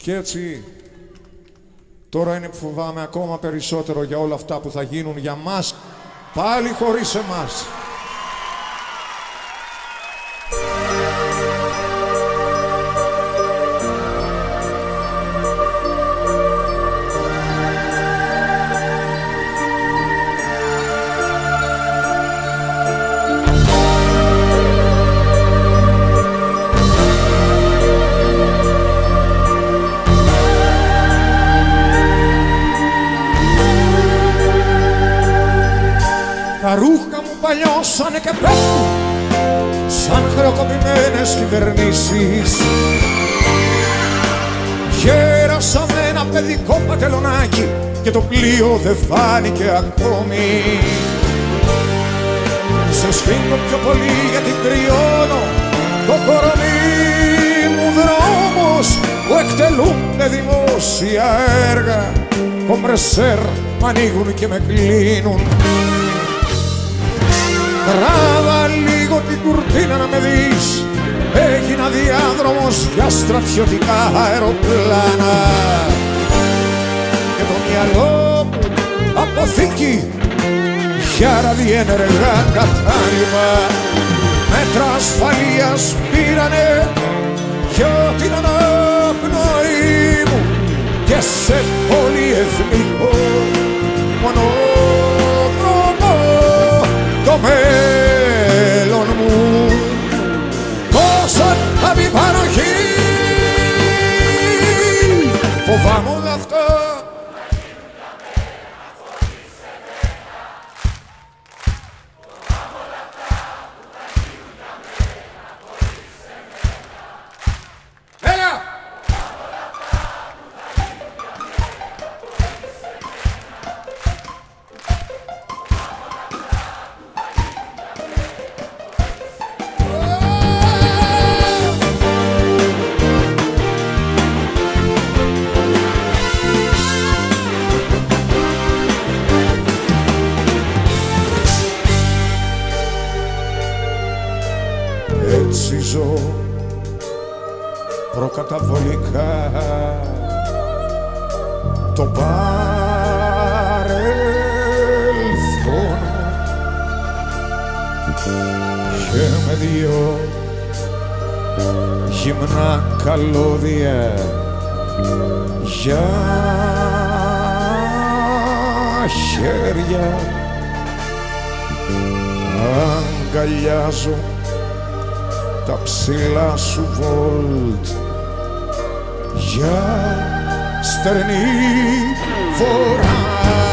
Και έτσι, τώρα είναι που φοβάμαι ακόμα περισσότερο για όλα αυτά που θα γίνουν για μας, πάλι χωρίς εμάς. Τα ρούχα μου παλιώσανε και πέφτουν σαν χρεοκοπημένες κυβερνήσεις. Γέρασα με ένα παιδικό πατελονάκι και το πλοίο δεν φάνηκε ακόμη. Σε σφίγγω πιο πολύ γιατί κρυώνω το κορμί μου δρόμος που εκτελούνται δημόσια έργα. Κομπρεσέρ μ' ανοίγουν και με κλείνουν. Τράβα λίγο την κουρτίνα να με δεις. Έγινα διάδρομος για στρατιωτικά αεροπλάνα. Και το μυαλό μου αποθήκη για ραδιενεργά κατάλοιπα. Μέτρα ασφαλείας πήρανε για την αναπνοή μου και σε πολυεθνικό μονόδρομο το μέλλον μου δώσαν απ' υπανοχή. Φοβάμαι όλα αυτά. Έτσι ζω προκαταβολικά το παρελθόν και με δυο γυμνά καλώδια για χέρια αγκαλιάζω τα ψηλά σου βολτ για στερνή φορά.